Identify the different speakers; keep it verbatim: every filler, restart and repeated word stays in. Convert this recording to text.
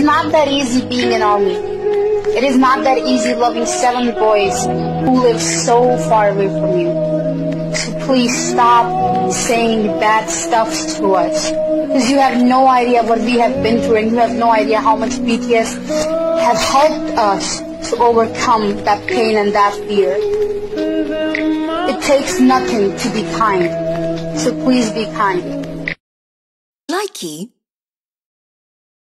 Speaker 1: not that easy being an army. It is not that easy loving seven boys who live so far away from you. So please stop saying bad stuff to us. Because you have no idea what we have been through, and you have no idea how much B T S have helped us to overcome that pain and that fear. It takes nothing to be kind. So please be kind.
Speaker 2: Likey